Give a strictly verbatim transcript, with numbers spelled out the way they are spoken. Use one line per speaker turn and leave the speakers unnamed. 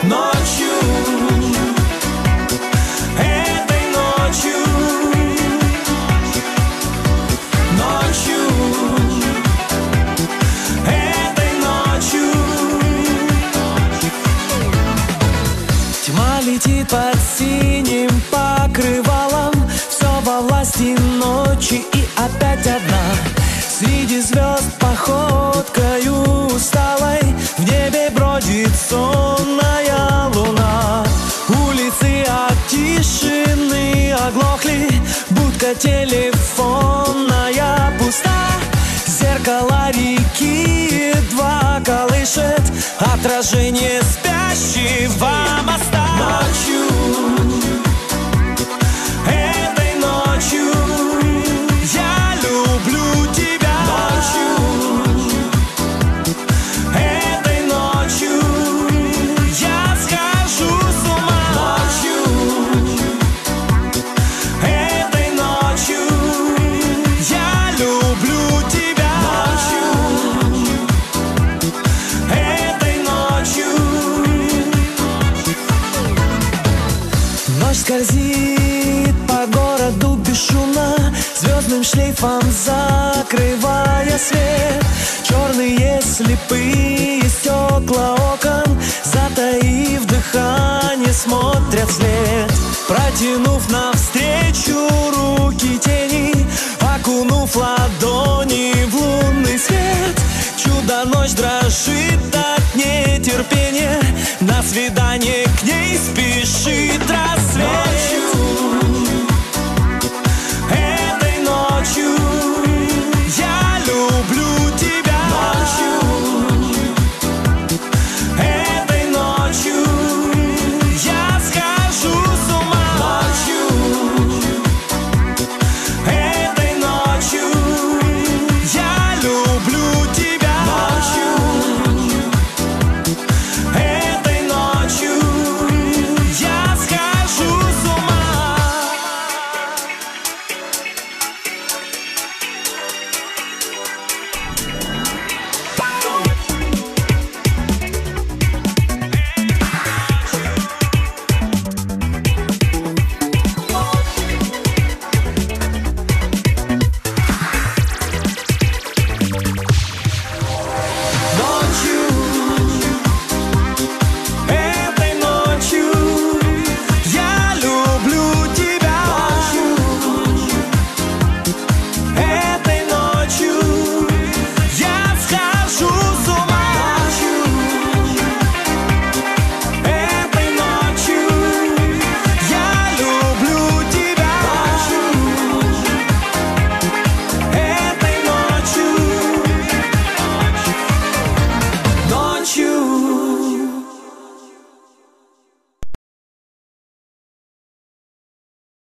ночью, этой ночью, ночью, этой ночью. Тьма летит под синим покрывалом, все во власти ночи и опять одна. Среди звезд походкою усталой в небе бродит сонная луна. Улицы от тишины оглохли, будка телефонная пуста. Зеркало реки едва колышет отражение спящего моста. Ночью, этой ночью я люблю тебя. Ночью, этой ночью я схожу с ума. Ночью, этой ночью я люблю тебя. Ночью, этой ночью. Ночь скользит по городу бесшумно, звездным шлейфом закрывая свет. Черные слепые стекла окон, затаив дыхание, смотрят вслед. Протянув навстречу руки тени, окунув ладони в лунный свет. Чудо-ночь дрожит от нетерпения, на свидание к ней спешит.